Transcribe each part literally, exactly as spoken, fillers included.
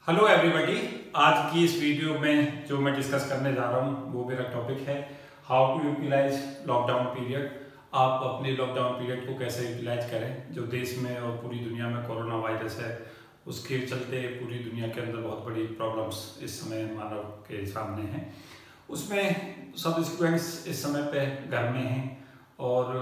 Hello everybody. आज की इस वीडियो में जो मैं डिस्कस करने जा रहा हूँ वो मेरा टॉपिक है how to utilise lockdown period. आप अपने लॉकडाउन पीरियड को कैसे यूटिलाइज करें। जो देश में और पूरी दुनिया में कोरोना वायरस है उसके चलते पूरी दुनिया के अंदर बहुत बड़ी प्रॉब्लम्स इस समय मानव के सामने हैं। उसमें सब स्टूडेंट्स इस समय पे घर में हैं और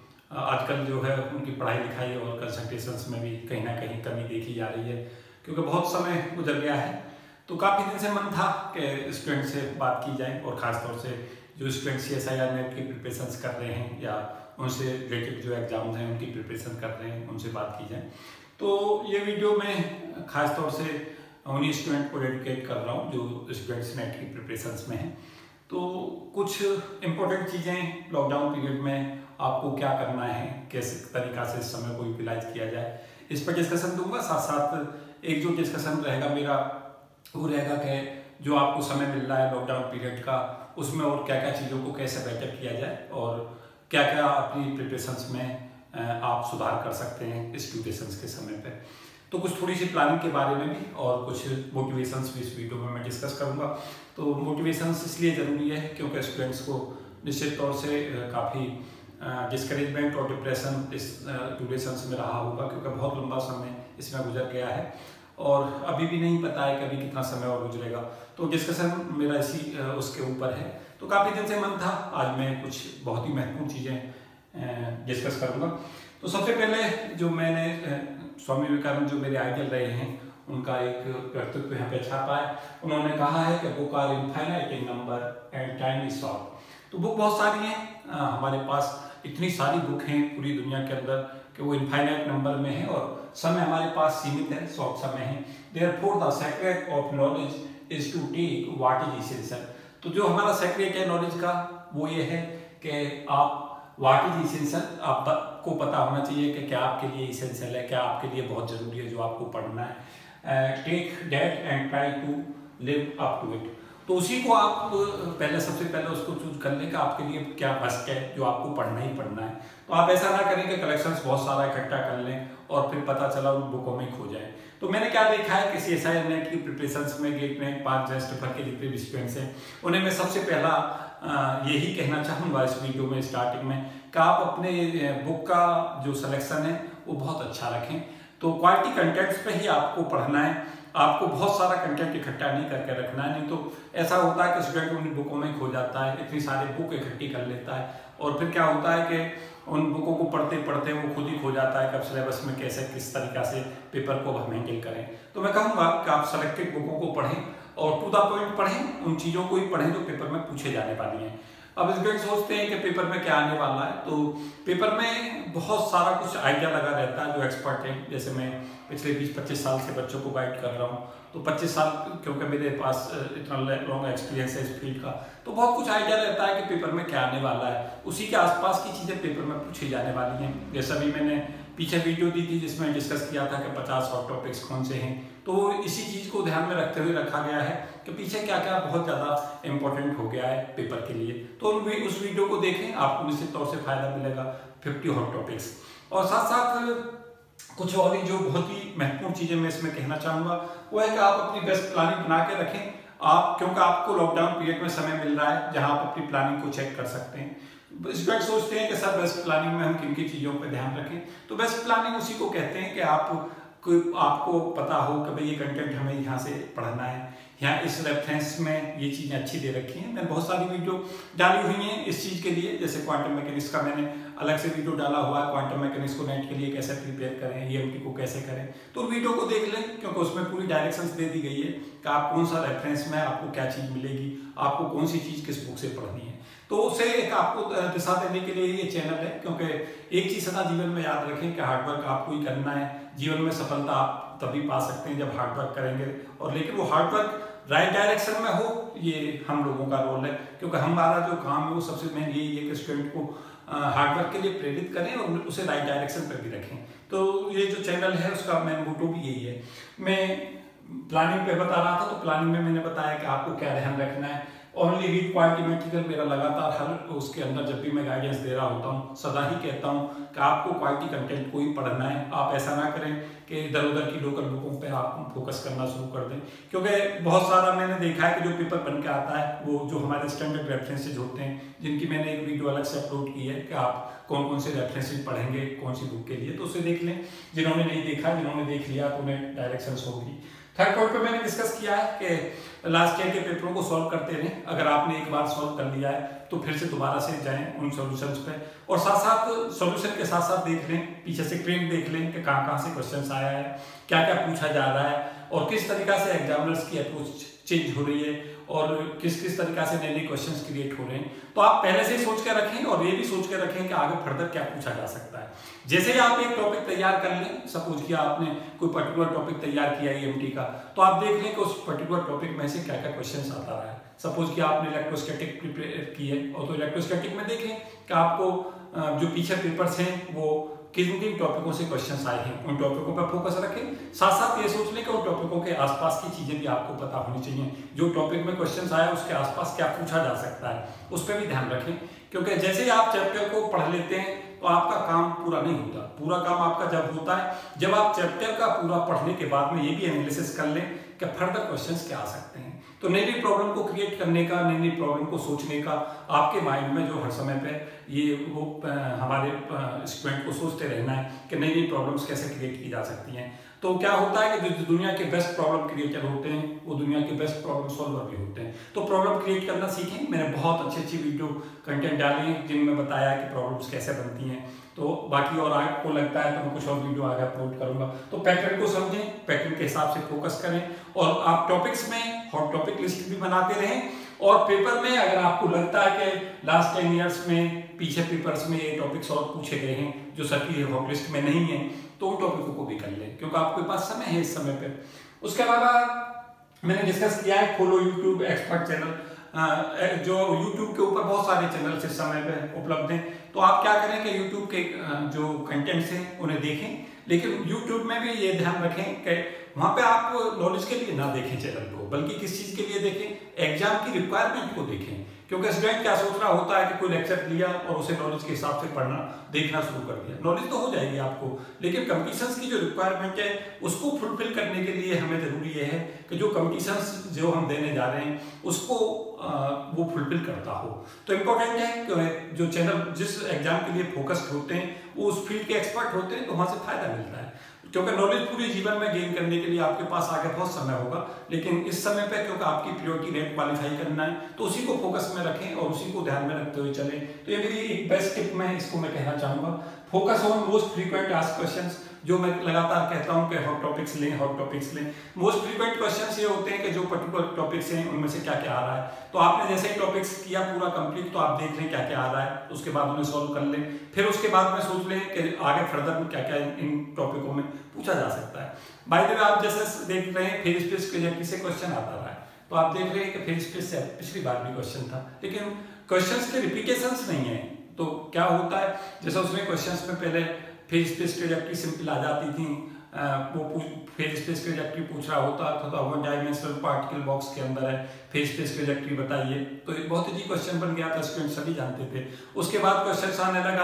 आजकल जो है उनकी पढ़ाई लिखाई और कंसंट्रेशंस में भी कहीं ना कहीं कमी देखी जा रही है क्योंकि बहुत समय गुजर गया है। तो काफ़ी दिन से मन था कि स्टूडेंट से बात की जाए और ख़ासतौर से जो student C S I R NET की प्रिपरेशंस कर रहे हैं या उनसे रिलेटेड जो एग्ज़ाम्स हैं उनकी प्रिपरेशन कर रहे हैं उनसे बात की जाए। तो ये वीडियो में ख़ासतौर से उन्हीं स्टूडेंट को डेडिकेट कर रहा हूँ जो स्टूडेंट्स नेट की प्रिपरेशंस में हैं। तो कुछ इम्पोर्टेंट चीज़ें लॉकडाउन पीरियड में आपको क्या करना है, कैसे तरीक़ा से इस समय को यूटिलाइज किया जाए, इस पर डिस्कशन दूंगा। साथ साथ एक जो डिस्कशन रहेगा मेरा वो रहेगा कि जो आपको समय मिल रहा है लॉकडाउन पीरियड का उसमें और क्या क्या चीज़ों को कैसे बेटर किया जाए और क्या क्या अपनी प्रिपरेशंस में आप सुधार कर सकते हैं इस ड्यूरेशंस के समय पे। तो कुछ थोड़ी सी प्लानिंग के बारे में भी और कुछ मोटिवेशंस भी इस वीडियो में मैं डिस्कस करूँगा। तो मोटिवेशंस इसलिए ज़रूरी है क्योंकि स्टूडेंट्स को निश्चित तौर से काफ़ी डिस्करेजमेंट और डिप्रेशन इस ड्यूरेशंस में रहा होगा क्योंकि बहुत लंबा समय इसमें गुजर गया है और अभी भी नहीं पता है कि अभी कितना समय और गुजरेगा। तो डिस्कशन मेरा इसी उसके ऊपर है। तो काफ़ी दिन से मन था, आज मैं कुछ बहुत ही महत्वपूर्ण चीज़ें डिस्कस करूँगा। तो सबसे पहले जो मैंने स्वामी विवेकानंद जो मेरे आइडियल रहे हैं उनका एक व्यक्तित्व यहाँ पे छापा है। उन्होंने कहा है कि book are infinite in number and time is short. तो बुक बहुत सारी हैं, हमारे पास इतनी सारी बुक हैं पूरी दुनिया के अंदर कि वो इनफाइनाइट नंबर में है और समय हमारे पास सीमित है, शॉर्ट समय है। Therefore the secret of knowledge is to take what is essential. तो जो हमारा सेक्रेट है नॉलेज का वो ये है कि आप व्हाट इज एसेंशियल आपको पता होना चाहिए कि क्या आपके लिए एसेंशियल है, क्या आपके लिए बहुत ज़रूरी है जो आपको पढ़ना है। Take that and try to live up to it. तो उसी को आप पहले सबसे पहले उसको चूज कर लें कि आपके लिए क्या मस्ट है जो आपको पढ़ना ही पढ़ना है। तो आप ऐसा ना करें कि कलेक्शंस बहुत सारा इकट्ठा कर लें और फिर पता चला उन बुकों में खो जाए। तो मैंने क्या देखा है कि C S I R NET की प्रिपरेशंस में गेट में पाँच जेस्ट भर के जितने भी स्टूडेंट्स हैं उन्हें मैं सबसे पहला यही कहना चाहूँगा इस वीडियो में स्टार्टिंग में कि आप अपने बुक का जो सिलेक्शन है वो बहुत अच्छा रखें। तो क्वालिटी कंटेंट्स पे ही आपको पढ़ना है, आपको बहुत सारा कंटेंट इकट्ठा नहीं करके रखना है। नहीं तो ऐसा होता है कि स्टूडेंट उन बुकों में खो जाता है, इतनी सारी बुक इकट्ठी कर लेता है और फिर क्या होता है कि उन बुकों को पढ़ते पढ़ते वो खुद ही खो जाता है कब सिलेबस में कैसे किस तरीक़ा से पेपर को हम हैंडल करें। तो मैं कहूँगा कि आप सेलेक्टेड बुकों को पढ़ें और टू द पॉइंट पढ़ें, उन चीज़ों को ही पढ़ें जो पेपर में पूछे जाने वाली हैं। अब स्टूडेंट सोचते हैं कि पेपर में क्या आने वाला है, तो पेपर में बहुत सारा कुछ आइडिया लगा रहता है। जो एक्सपर्ट हैं, जैसे मैं पिछले बीस पच्चीस साल से बच्चों को गाइड कर रहा हूँ, तो पच्चीस साल क्योंकि मेरे पास इतना लॉन्ग एक्सपीरियंस है इस फील्ड का, तो बहुत कुछ आइडिया रहता है कि पेपर में क्या आने वाला है। उसी के आसपास की चीज़ें पेपर में पूछी जाने वाली हैं। जैसा भी मैंने पीछे वीडियो दी थी जिसमें डिस्कस किया था कि पचास हॉट टॉपिक्स कौन से हैं, तो इसी चीज़ को ध्यान में रखते हुए रखा गया है कि पीछे क्या क्या बहुत ज़्यादा इंपॉर्टेंट हो गया है पेपर के लिए। तो उस वीडियो को देखें, आपको निश्चित तौर से फायदा मिलेगा। फिफ्टी हॉट टॉपिक्स और साथ साथ कुछ और भी जो बहुत ही महत्वपूर्ण चीज़ें मैं इसमें कहना चाहूँगा वो है कि आप अपनी बेस्ट प्लानिंग बना के रखें। आप क्योंकि आपको लॉकडाउन पीरियड में समय मिल रहा है जहाँ आप अपनी प्लानिंग को चेक कर सकते हैं। स्टूडेंट सोचते हैं कि सर बेस्ट प्लानिंग में हम किन किन चीज़ों पर ध्यान रखें। तो बेस्ट प्लानिंग उसी को कहते हैं कि आप कोई आपको पता हो कि भाई ये कंटेंट हमें यहाँ से पढ़ना है, यहाँ इस रेफरेंस में ये चीज़ें अच्छी दे रखी हैं। मैंने बहुत सारी वीडियो डाली हुई हैं इस चीज़ के लिए, जैसे क्वांटम मैकेनिक्स का मैंने अलग से वीडियो डाला हुआ है। क्वांटम मैकेनिक्स को नेट के लिए कैसे प्रिपेयर करें, ई एम टी को कैसे करें, तो वीडियो को देख लें क्योंकि उसमें पूरी डायरेक्शंस दे दी गई है कि आप कौन सा रेफरेंस में आपको क्या चीज़ मिलेगी, आपको कौन सी चीज़ किस बुक से पढ़नी है। तो उसे एक आपको दिशा देने के लिए ये चैनल है, क्योंकि एक चीज़ सदा जीवन में याद रखें कि हार्डवर्क आपको ही करना है। जीवन में सफलता आप तभी पा सकते हैं जब हार्डवर्क करेंगे, और लेकिन वो हार्डवर्क राइट डायरेक्शन में हो, ये हम लोगों का रोल है। क्योंकि हमारा जो काम है वो सबसे मेन यही है कि स्टूडेंट को हार्डवर्क के लिए प्रेरित करें और उसे राइट डायरेक्शन पर भी रखें। तो ये जो चैनल है उसका मेन मोटो भी यही है। मैं प्लानिंग पे बता रहा था, तो प्लानिंग में मैंने बताया कि आपको क्या ध्यान रखना है ओनली रीड क्वालिटी मटेरियल मेरा लगातार हर उसके अंदर जब भी मैं गाइडेंस दे रहा होता हूँ सदा ही कहता हूँ कि आपको क्वालिटी कंटेंट को ही पढ़ना है। आप ऐसा ना करें कि इधर उधर की लोकल बुकों पे आप फोकस करना शुरू कर दें, क्योंकि बहुत सारा मैंने देखा है कि जो पेपर बन के आता है वो जो हमारे स्टैंडर्ड रेफरेंसेज होते हैं, जिनकी मैंने एक वीडियो अलग से अपलोड की है कि आप कौन कौन से रेफरेंसेज पढ़ेंगे कौन सी बुक के लिए, तो उसे देख लें। जिन्होंने नहीं देखा, जिन्होंने देख लिया तो उन्हें डायरेक्शंस होगी। थर्ड पॉइंट पे मैंने डिस्कस किया है कि लास्ट ईयर के पेपरों को सॉल्व करते रहें। अगर आपने एक बार सॉल्व कर लिया है तो फिर से दोबारा से जाएं उन सॉल्यूशंस पे, और साथ साथ सॉल्यूशन के साथ साथ देख लें, पीछे से ट्रेंड देख लें कि कहाँ कहाँ से क्वेश्चंस आया है, क्या क्या पूछा जा रहा है और किस तरीका से एग्जामिनर्स की अप्रोच चेंज हो रही है और किस किस तरीका से नए नए क्वेश्चंस क्रिएट हो रहे हैं। तो आप पहले से ही सोच के रखें और ये भी सोच के रखें कि आगे फर्दर क्या पूछा जा सकता है। जैसे ही आप एक टॉपिक तैयार कर लें, सपोज कि आपने कोई पर्टिकुलर टॉपिक तैयार किया ईएमटी का, तो आप देख लें कि उस पर्टिकुलर टॉपिक में से क्या क्या क्वेश्चंस आता रहा है। सपोज कि आपने इलेक्ट्रोस्टैटिक प्रिपेयर की है और तो इलेक्ट्रोस्टैटिक में देखें कि आपको जो पीछे पेपर्स हैं वो किन किन टॉपिकों से क्वेश्चंस आए हैं, उन टॉपिकों पर फोकस रखें। साथ साथ ये सोच लें कि उन टॉपिकों के आसपास की चीजें भी आपको पता होनी चाहिए। जो टॉपिक में क्वेश्चंस आया उसके आसपास क्या पूछा जा सकता है उस पर भी ध्यान रखें, क्योंकि जैसे ही आप चैप्टर को पढ़ लेते हैं तो आपका काम पूरा नहीं होता। पूरा काम आपका जब होता है जब आप चैप्टर का पूरा पढ़ने के बाद में ये भी एनालिसिस कर लें कि फर्दर क्वेश्चंस क्या आ सकते हैं। तो नई नई प्रॉब्लम को क्रिएट करने का, नई नई प्रॉब्लम को सोचने का आपके माइंड में जो हर समय पे ये वो हमारे स्टूडेंट को सोचते रहना है कि नई नई प्रॉब्लम्स कैसे क्रिएट की जा सकती हैं। तो क्या होता है कि जो दुनिया के बेस्ट प्रॉब्लम क्रिएटर होते हैं वो दुनिया के बेस्ट प्रॉब्लम सॉल्वर भी होते हैं। तो प्रॉब्लम क्रिएट करना सीखें। मैंने बहुत अच्छी अच्छी वीडियो कंटेंट डाली हैं जिनमें बताया कि प्रॉब्लम्स कैसे बनती हैं। तो बाकी और आपको लगता है तो मैं कुछ और वीडियो आगे अपलोड करूंगा। तो पैटर्न को समझें, पैटर्न के हिसाब से फोकस करें और आप टॉपिक्स में हॉट टॉपिक लिस्ट भी बनाते रहें। और पेपर में अगर आपको लगता है कि लास्ट टेन ईयर्स में पीछे पेपर्स में ये टॉपिक्स और पूछे गए हैं जो सर की हॉट लिस्ट में नहीं है, तो उन टॉपिकों को भी कर लें क्योंकि आपके पास समय है इस समय पे। उसके अलावा मैंने डिस्कस किया है फॉलो यूट्यूब एक्सपर्ट चैनल, जो यूट्यूब के ऊपर बहुत सारे चैनल इस समय पे उपलब्ध हैं। तो आप क्या करें कि यूट्यूब के जो कंटेंट्स हैं उन्हें देखें, लेकिन यूट्यूब में भी ये ध्यान रखें कि वहाँ पे आप नॉलेज के लिए ना देखें चैनल को, बल्कि किस चीज़ के लिए देखें, एग्जाम की रिक्वायरमेंट को देखें। क्योंकि स्टूडेंट क्या सोच रहा होता है कि कोई लेक्चर लिया और उसे नॉलेज के हिसाब से पढ़ना देखना शुरू कर दिया, नॉलेज तो हो जाएगी आपको, लेकिन कंपटीशंस की जो रिक्वायरमेंट है उसको फुलफिल करने के लिए हमें जरूरी ये है कि जो कंपटीशंस जो हम देने जा रहे हैं उसको आ, वो फुलफिल करता हो। तो इम्पोर्टेंट है कि जो चैनल जिस एग्जाम के लिए फोकस्ड होते हैं वो उस फील्ड के एक्सपर्ट होते हैं, तो वहाँ से फायदा मिलता है। क्योंकि नॉलेज पूरे जीवन में गेन करने के लिए आपके पास आगे बहुत समय होगा, लेकिन इस समय पे क्योंकि आपकी प्रियोरिटी रैंक क्वालिफाई करना है तो उसी को फोकस में रखें और उसी को ध्यान में रखते हुए चलें। तो ये मेरी एक बेस्ट टिप मैं इसको मैं कहना चाहूँगा, focus on most frequent asked questions. जो मैं लगातार कहता हूँ कि हॉट टॉपिक्स लें हॉट टॉपिक्स लें। मोस्ट फ्रीक्वेंट क्वेश्चंस ये होते हैं कि जो पर्टिकुलर टॉपिक्स हैं उनमें से क्या क्या आ रहा है। तो आपने जैसे ही टॉपिक्स किया पूरा कंप्लीट, तो आप देख लें क्या क्या आ रहा है, उसके बाद उन्हें सॉल्व कर लें। फिर उसके बाद में सोच लें कि आगे फर्दर में क्या क्या इन टॉपिकों में पूछा जा सकता है। बाय द वे आप जैसे देख रहे हैं फेज स्पेस के से क्वेश्चन आता रहा है, तो आप देख रहे हैं कि फेज स्पेस से पिछली बार भी क्वेश्चन था, लेकिन क्वेश्चंस के रिपीटेशंस नहीं है। तो क्या होता है, जैसे उसमें क्वेश्चंस में पहले फेज स्पेस ट्रेजेक्टरी सिंपल आ जाती थी, आ, वो फेज स्पेस ट्रेजेक्टरी पूछ रहा होता था तो वन डायमेंशनल पार्टिकल बॉक्स के अंदर है, फेज स्पेस ट्रेजेक्टरी बताइए। तो एक बहुत ही क्वेश्चन बन गया था, स्टूडेंट सभी जानते थे। उसके बाद क्वेश्चन आने लगा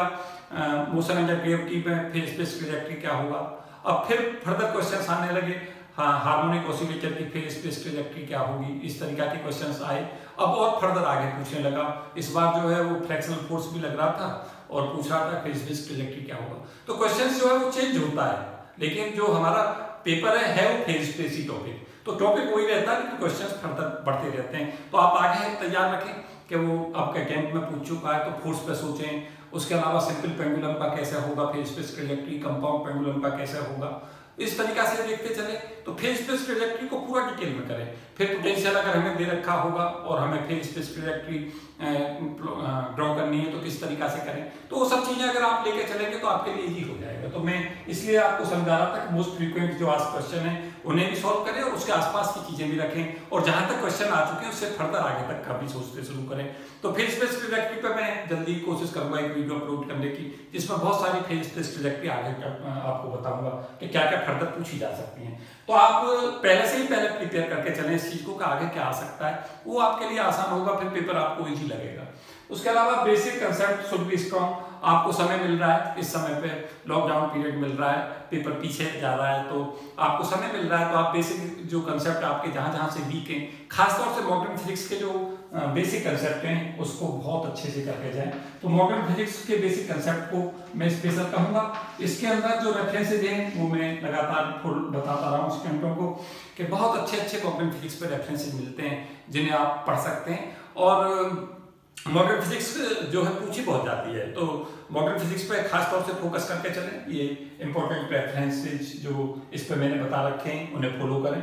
मोशन अंडर ग्रेविटी में फेज स्पेस ट्रेजेक्टरी क्या होगा। अब फिर फर्दर क्वेश्चन आने लगे, हाँ हार्मोनिक ऑसिलेटर की फेज स्पेस ट्रेजेक्टरी क्या होगी, इस तरीका के क्वेश्चंस आए। अब और फर्दर आगे पूछने लगा, इस बार जो है वो फ्रैक्शनल फोर्स भी लग रहा था और पूछ रहा था फेज स्पेस ट्रेजेक्टरी क्या होगा। तो क्वेश्चंस जो है वो चेंज होता है, लेकिन जो हमारा पेपर है, है वो फेज स्पेस ही टॉपिक। तो टॉपिक वही रहता है लेकिन क्वेश्चंस फर्दर बढ़ते रहते हैं। तो आप आगे तैयार रखें कि वो आपके अटेम्प्ट में पूछ चुका है तो फोर्स पे सोचें। उसके अलावा सिंपल पेंडुलम का कैसे होगा, phase space trajectory, compound pendulum का कैसे होगा, इस तरीका से देखते चले। तो फेज स्पेस ट्रेजेक्टरी को पूरा डिटेल में करें। फिर पोटेंशियल अगर हमें दे रखा होगा और हमें फेज स्पेस ट्रेजेक्टरी ड्रॉ करनी है तो किस तरीका से करें। तो वो सब चीजें अगर आप लेके चलेंगे तो आपके लिए इजी हो जाएगा। तो मैं इसलिए आपको समझा रहा था कि मोस्ट फ्रीक्वेंट जो आज क्वेश्चन है उन्हें भी सॉल्व करें और उसके आसपास की चीजें भी रखें, और जहां तक क्वेश्चन आ चुके हैं उससे फर्दर आगे तक का भी सोचते शुरू करें। तो फेज बेस्ड ट्रैजेक्टरी पे मैं जल्दी कोशिश करूंगा एक वीडियो अपलोड करने की, जिसमें बहुत सारी फेज बेस्ड ट्रैजेक्टरी आगे आपको बताऊंगा कि क्या क्या फर्दर पूछी जा सकती है। तो आप पहले से ही पहले प्रिपेयर करके चलें इस चीज को कि आगे क्या आ सकता है, वो आपके लिए आसान होगा, फिर पेपर आपको इजी लगेगा। उसके अलावा basic concept should be strong. आपको समय मिल रहा है, इस समय पे लॉकडाउन पीरियड मिल रहा है, पेपर पीछे जा रहा है, तो आपको समय मिल रहा है, तो आप बेसिक जो कंसेप्ट आपके जहां जहां से वीक हैं, खासतौर से मॉडर्न फिजिक्स के जो बेसिक कंसेप्ट हैं उसको बहुत अच्छे से करके जाएं। तो मॉडर्न फिजिक्स के बेसिक कंसेप्ट को मैं स्पेशल कहूंगा। इसके अंदर जो रेफरेंसेज हैं वो मैं लगातार बताता रहा हूँ स्टूडेंटों को कि बहुत अच्छे अच्छे मॉडर्न फिजिक्स पे रेफरेंसेज मिलते हैं जिन्हें आप पढ़ सकते हैं। और मॉडर्न फिजिक्स जो है पूछी बहुत जाती है, तो मॉडर्न फिजिक्स पे खास तौर से फोकस करके चलें। ये इंपॉर्टेंट रेफरेंसेज जो इस पे मैंने बता रखे हैं उन्हें फॉलो करें।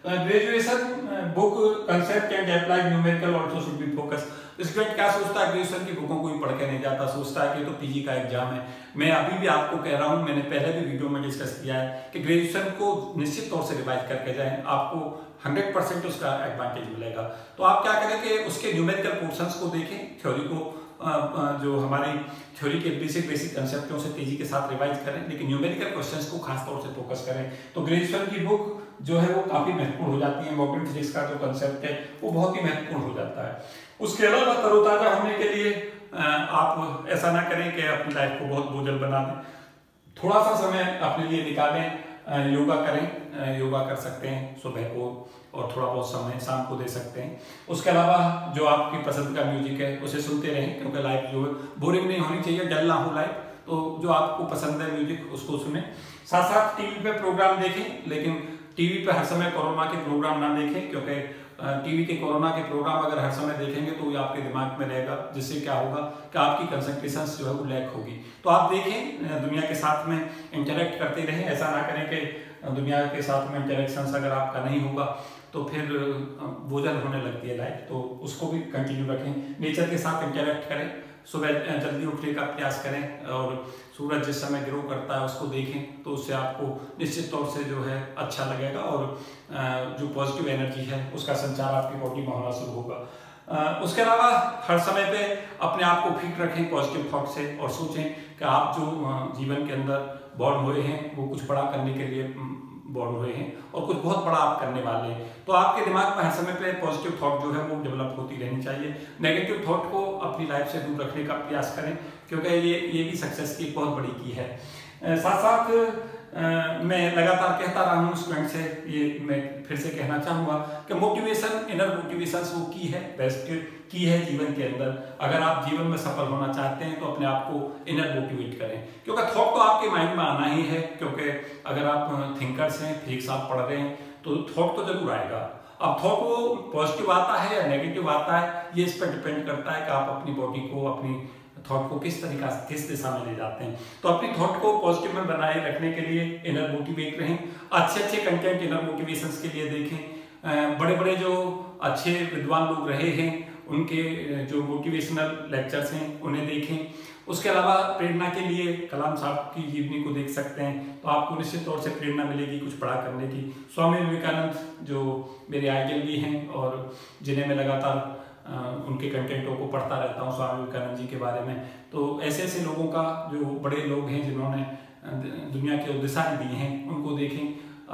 Graduation book concept and applied numerical also should be focus. Student क्या सोचता है, ग्रेजुएशन की बुकों को ही पढ़ के नहीं जाता, सोचता है कि तो पीजी का एग्जाम है। मैं अभी भी आपको कह रहा हूँ, मैंने पहले भी वीडियो में डिस्कस किया है कि ग्रेजुएशन को निश्चित तौर से रिवाइज करके जाएं, आपको हंड्रेड परसेंट उसका एडवांटेज मिलेगा। तो आप क्या करें कि उसके न्यूमेरिकल पोर्शंस को देखें, थ्योरी को जो हमारी थ्योरी के बेसिक बेसिक कंसेप्टों से तेजी के साथ रिवाइज करें, लेकिन न्यूमेरिकल क्वेश्चंस को खास तौर से फोकस करें। तो ग्रेजुएशन की बुक जो है वो काफी महत्वपूर्ण हो जाती है। मॉडर्न फिजिक्स का जो कंसेप्ट है वो बहुत ही महत्वपूर्ण हो जाता है। उसके अलावा तरोताजा होने के लिए आप ऐसा ना करें कि अपनी लाइफ को बहुत बोझल बना दें, थोड़ा सा समय अपने लिए निकालें, योगा करें, योगा कर सकते हैं सुबह को, और थोड़ा बहुत समय शाम को दे सकते हैं। उसके अलावा जो आपकी पसंद का म्यूजिक है उसे सुनते रहें, क्योंकि लाइफ जो है बोरिंग नहीं होनी चाहिए, डल ना हो लाइफ। तो जो आपको पसंद है म्यूजिक उसको सुने। साथ साथ टीवी पे प्रोग्राम देखें, लेकिन टीवी पे हर समय कोरोना के प्रोग्राम ना देखें, क्योंकि टीवी के कोरोना के प्रोग्राम अगर हर समय देखेंगे तो ये आपके दिमाग में रहेगा, जिससे क्या होगा कि आपकी कंसंट्रेशन जो है वो लैक होगी। तो आप देखें, दुनिया के साथ में इंटरेक्ट करते रहें, ऐसा ना करें कि दुनिया के साथ में इंटरेक्शन अगर आपका नहीं होगा तो फिर बोझल होने लगती है लाइफ, तो उसको भी कंटिन्यू रखें। नेचर के साथ इंटरेक्ट करें, सुबह जल्दी उठने का प्रयास करें, और सूरज जिस समय ग्रो करता है उसको देखें, तो उससे आपको निश्चित तौर से जो है अच्छा लगेगा, और जो पॉजिटिव एनर्जी है उसका संचार आपकी बॉडी में होना शुरू होगा। उसके अलावा हर समय पे अपने आप को फिट रखें पॉजिटिव थॉट से, और सोचें कि आप जो जीवन के अंदर बॉर्न हुए हैं वो कुछ बड़ा करने के लिए बॉर्न हुए हैं, और कुछ बहुत बड़ा आप करने वाले हैं। तो आपके दिमाग में हर समय पे पॉजिटिव थॉट जो है वो डेवलप होती रहनी चाहिए। नेगेटिव थॉट को अपनी लाइफ से दूर रखने का प्रयास करें, क्योंकि ये ये भी सक्सेस की बहुत बड़ी की है। साथ साथ आ, मैं लगातार कहता रहा हूँ स्टूडेंट से, ये मैं फिर से कहना चाहूँगा कि मोटिवेशन, इनर मोटिवेशन वो की है, बेस्ट की है जीवन के अंदर। अगर आप जीवन में सफल होना चाहते हैं तो अपने आप को इनर मोटिवेट करें, क्योंकि थॉट तो आपके माइंड में आना ही है, क्योंकि अगर आप थिंकर्स हैं, फिजिक्स आप पढ़ रहे हैं, तो थॉट तो जरूर आएगा। अब थॉट वो पॉजिटिव आता है या नेगेटिव आता है, ये इस पर डिपेंड करता है कि आप अपनी बॉडी को, अपनी थॉट को किस तरीका से, किस दिशा में ले जाते हैं। तो अपनी थॉट को पॉजिटिव में बनाए रखने के लिए इनर मोटिवेट रहें, अच्छे अच्छे कंटेंट इनर मोटिवेशंस के लिए देखें, बड़े बड़े जो अच्छे विद्वान लोग रहे हैं उनके जो मोटिवेशनल लेक्चर्स हैं उन्हें देखें। उसके अलावा प्रेरणा के लिए कलाम साहब की जीवनी को देख सकते हैं, तो आपको निश्चित तौर से प्रेरणा मिलेगी कुछ बड़ा करने की। स्वामी विवेकानंद जो मेरे आइडल भी हैं और जिन्हें मैं लगातार उनके कंटेंटों को पढ़ता रहता हूँ, स्वामी विवेकानंद जी के बारे में। तो ऐसे ऐसे लोगों का, जो बड़े लोग हैं जिन्होंने दुनिया की दिशाएं दी हैं, उनको देखें।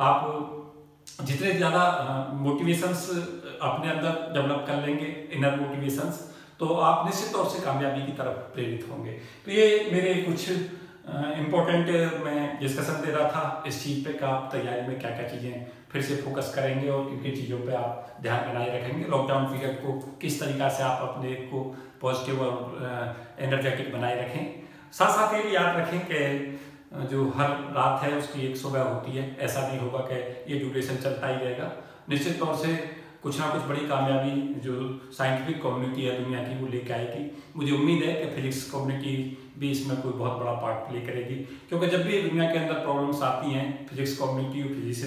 आप जितने ज़्यादा मोटिवेशंस अपने अंदर डेवलप कर लेंगे, इनर मोटिवेशंस, तो आप निश्चित तौर से कामयाबी की तरफ प्रेरित होंगे। तो ये मेरे कुछ इम्पोर्टेंट मैं डिस्कशन दे रहा था इस चीज़ पे कि आप तैयारी में क्या क्या चीज़ें फिर से फोकस करेंगे और किन किन चीज़ों पे आप ध्यान बनाए रखेंगे। लॉकडाउन पीरियड को किस तरीका से आप अपने को पॉजिटिव और एनर्जेटिक बनाए रखें। साथ साथ ये भी याद रखें कि जो हर रात है उसकी एक सुबह होती है, ऐसा नहीं होगा कि ये ड्यूरेशन चलता ही रहेगा। निश्चित तौर से कुछ ना कुछ बड़ी कामयाबी जो साइंटिफिक कम्युनिटी है दुनिया की वो लेके आएगी। मुझे उम्मीद है कि फिजिक्स कम्युनिटी भी इसमें कोई बहुत बड़ा पार्ट प्ले करेगी, क्योंकि जब भी दुनिया के अंदर प्रॉब्लम्स आती हैं, फिजिक्स कम्युनिटी और फिजिसिस्ट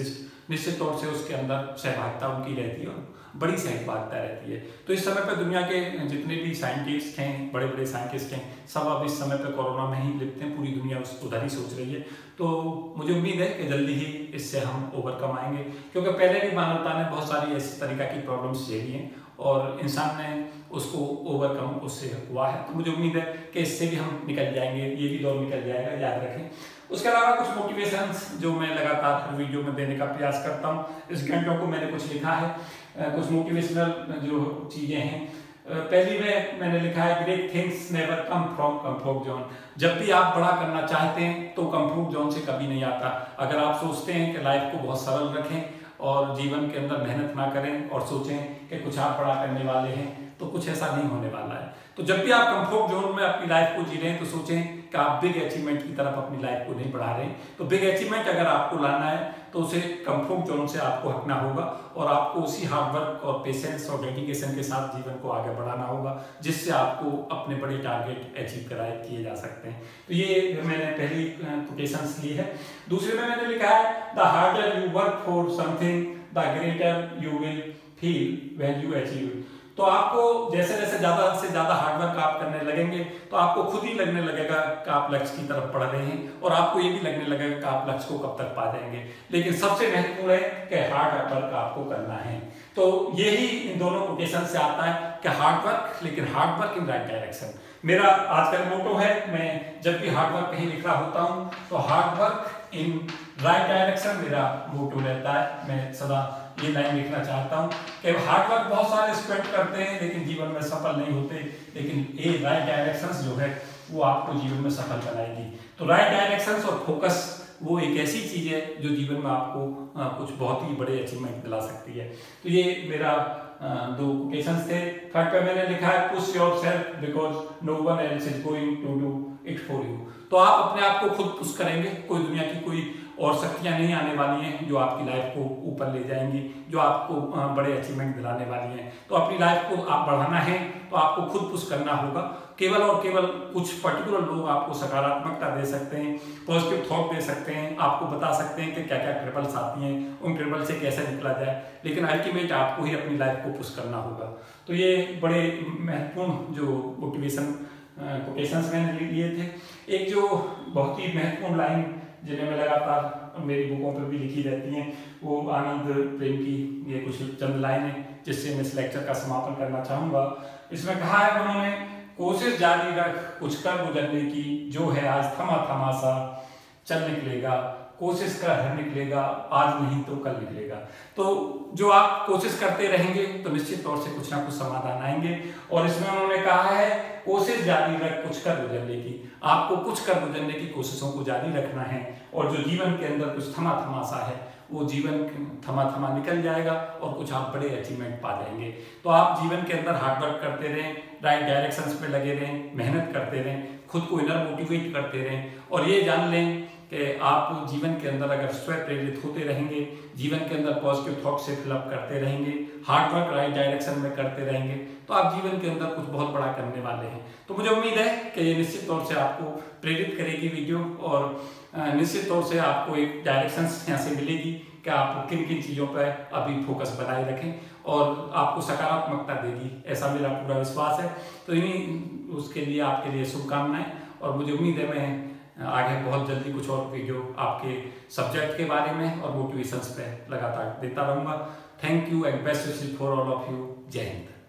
निश्चित तौर से उसके अंदर सहभागिता उनकी रहती है और बड़ी सहभागिता रहती है। तो इस समय पर दुनिया के जितने भी साइंटिस्ट हैं, बड़े बड़े साइंटिस्ट हैं, सब अब इस समय पर कोरोना में ही लिप्त हैं, पूरी दुनिया उस उधर ही सोच रही है। तो मुझे उम्मीद है कि जल्दी ही इससे हम ओवरकम आएंगे, क्योंकि पहले भी मानवता ने बहुत सारी ऐसी तरीका की प्रॉब्लम्स झेली हैं और इंसान ने उसको ओवरकम उससे हुआ है। तो मुझे उम्मीद है कि इससे भी हम निकल जाएंगे, ये भी दौर निकल जाएगा, याद रखें। उसके अलावा कुछ मोटिवेशंस जो मैं लगातार हर वीडियो में देने का प्रयास करता हूँ। इस घंटों को मैंने कुछ लिखा है, कुछ मोटिवेशनल जो चीज़ें हैं। पहली में मैंने लिखा है, great things never come from comfort zone. जब भी आप बड़ा करना चाहते हैं तो कंफर्ट जोन से कभी नहीं आता। अगर आप सोचते हैं कि लाइफ को बहुत सरल रखें और जीवन के अंदर मेहनत ना करें और सोचें कि कुछ आप बड़ा करने वाले हैं, तो कुछ ऐसा नहीं होने वाला है। तो जब भी आप कंफर्ट जोन में अपनी लाइफ को जी रहे हैं तो सोचें कि आप बिग अचीवमेंट की तरफ अपनी लाइफ को नहीं बढ़ा रहे हैं। तो बिग अचीवमेंट अगर आपको लाना है तो उसे कंफर्ट जोन से आपको हटना होगा और आपको उसी हार्डवर्क और पेशेंस और डेडिकेशन के साथ जीवन को आगे बढ़ाना होगा, जिससे आपको अपने बड़े टारगेट अचीव कराए किए जा सकते हैं। तो ये मैंने पहली कोटेशंस ली है। दूसरे में मैंने लिखा है, the harder you work for something the greater you will feel when you achieve. तो आपको जैसे जैसे ज्यादा से ज्यादा हार्डवर्क आप करने लगेंगे तो आपको खुद ही लगने लगेगा कि आप लक्ष्य की तरफ बढ़ रहे हैं और आपको ये भी लगने लगेगा कि आप लक्ष्य को कब तक पा जाएंगे। लेकिन सबसे महत्वपूर्ण है कि हार्ड वर्क आपको करना है। तो यही इन दोनों कोटेशन से आता है कि हार्ड वर्क, लेकिन hard work in right direction. मेरा आज का मोटो है, मैं जब भी हार्ड वर्क कहीं लिख रहा होता हूँ तो hard work in right direction मेरा मोटो रहता है। मैं सदा ये लाइन लिखना चाहता हूँ कि हार्ड वर्क बहुत सारे स्टूडेंट करते हैं लेकिन जीवन में सफल नहीं होते, लेकिन ये राइट डायरेक्शंस जो है वो आपको जीवन में सफल बनाएगी। तो राइट डायरेक्शंस और फोकस वो एक ऐसी चीज है जो जीवन में आपको आ, कुछ बहुत ही बड़े अचीवमेंट दिला सकती है। तो ये मेरा आ, दो क्वेश्चंस थे। थर्ड पे मैंने लिखा है, push yourself because no one else is going to do it for you. तो आप अपने आप को खुद पुश करेंगे, कोई दुनिया की कोई और शक्तियां नहीं आने वाली हैं जो आपकी लाइफ को ऊपर ले जाएंगी, जो आपको बड़े अचीवमेंट दिलाने वाली हैं। तो अपनी लाइफ को आप बढ़ाना है तो आपको खुद पुश करना होगा। केवल और केवल कुछ पर्टिकुलर लोग आपको सकारात्मकता दे सकते हैं, पॉजिटिव थॉट दे सकते हैं, आपको बता सकते हैं कि क्या क्या ट्रिबल्स आती हैं, उन ट्रिबल से कैसे निकला जाए, लेकिन अल्टीमेट आपको ही अपनी लाइफ को पुश करना होगा। तो ये बड़े महत्वपूर्ण जो मोटिवेशन कोटेशंस मैंने लिए थे। एक जो बहुत ही महत्वपूर्ण लाइन जिन्हें मैं लगातार मेरी बुकों पर भी लिखी रहती हैं, वो आनंद प्रेम की ये कुछ चंद लाइनें जिससे मैं इस लेक्चर का समापन करना चाहूँगा। इसमें कहा है उन्होंने, कोशिश जारी रख कुछ कर गुजरने की, जो है आज थमा थमा सा चल निकलेगा, कोशिश कर हर निकलेगा, आज नहीं तो कल निकलेगा। तो जो आप कोशिश करते रहेंगे तो निश्चित तौर से कुछ ना कुछ समाधान आएंगे। और इसमें उन्होंने कहा है, कोशिश जारी रख कुछ कर गुजरने की, आपको कुछ कर गुजरने की कोशिशों को जारी रखना है। और जो जीवन के अंदर कुछ थमा थमा सा है वो जीवन थमा थमा निकल जाएगा और कुछ आप बड़े अचीवमेंट पा जाएंगे। तो आप जीवन के अंदर हार्डवर्क करते रहें, राइट डायरेक्शंस पे लगे रहें, मेहनत करते रहें, खुद को इनर मोटिवेट करते रहें और ये जान लें कि आप जीवन के अंदर अगर स्व प्रेरित होते रहेंगे, जीवन के अंदर पॉजिटिव थॉट से फिलअप करते रहेंगे, हार्ड वर्क राइट डायरेक्शन में करते रहेंगे, तो आप जीवन के अंदर कुछ बहुत बड़ा करने वाले हैं। तो मुझे उम्मीद है कि ये निश्चित तौर से आपको प्रेरित करेगी वीडियो और निश्चित तौर से आपको एक डायरेक्शन यहाँ से मिलेगी कि आप किन किन चीज़ों पर अभी फोकस बनाए रखें और आपको सकारात्मकता देगी, ऐसा मेरा पूरा विश्वास है। तो इन्हीं उसके लिए आपके लिए शुभकामनाएं और मुझे उम्मीद है मैं आगे बहुत जल्दी कुछ और वीडियो आपके सब्जेक्ट के बारे में और मोटिवेशंस पे लगातार देता रहूँगा। Thank you and best wishes for all of you. जय हिंद।